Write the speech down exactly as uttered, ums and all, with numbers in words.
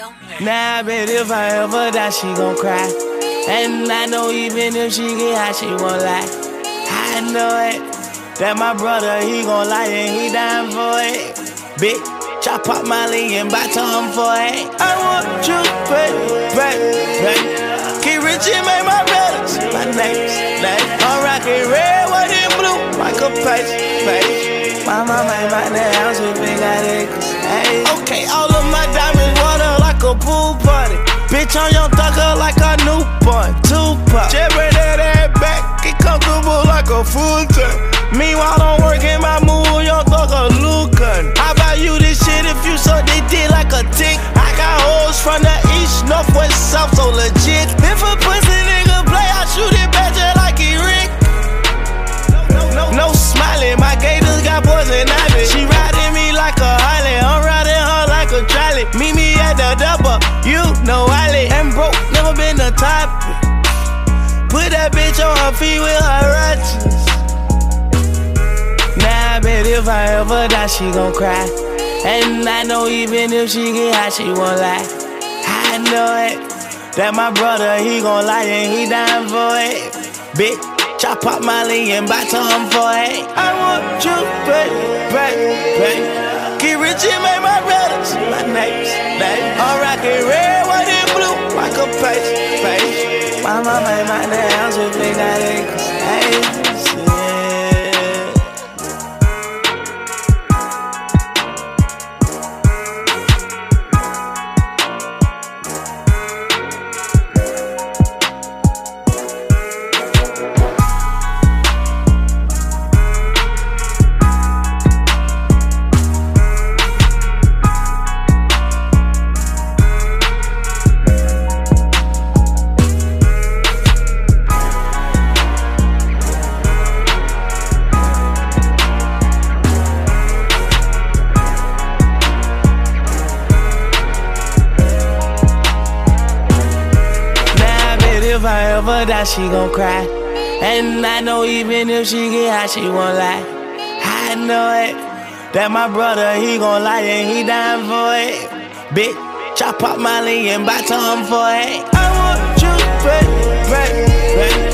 Now I bet if I ever die, she gon' cry. And I know even if she get high, she won't lie. I know it, that my brother, he gon' lie and he dying for it. Bitch, I pop Molly and buy Tom for it. I want you, baby, baby, baby. Get rich and make my brothers my name's name. I'm rockin' red, white, and blue, like a page, page. My mama ain't my house with big acres. Hey. Okay, all of my diamonds water like a pool party. Bitch on your thugger like a newborn, Tupac. Just bring that ass back, get comfortable like a full time. Meanwhile, I'm working my move, your thugger Lucan. How about you this shit if you suck they did like a tick? I got hoes from the east, north, west, south, so legit. If a pussy nigga play, I shoot it back just like he Rick. No smiling, my gators got poison ivy. She riding me like a Harley, I'm riding her like a trolley. Meet me at the double, you know Wiley. And broke, never been the type. Put that bitch on her feet with her ratchets. Now I bet if I ever die, she gon' cry. And I know even if she get high, she won't lie. I know it, that my brother, he gon' lie and he dying for it. Bitch, I pop Molly and buy Tom for it. I want you, baby, baby, baby. Get rich and make my brothers my name's name. I'm rockin' red, white, and blue, like a page, page. My mama ain't my house with big acres. Hey. If I ever die, she gon' cry. And I know even if she get high, she won't lie. I know it, that my brother, he gon' lie and he dying for it. Bitch, I pop Molly and buy Tom for it. I want you, baby, baby, baby.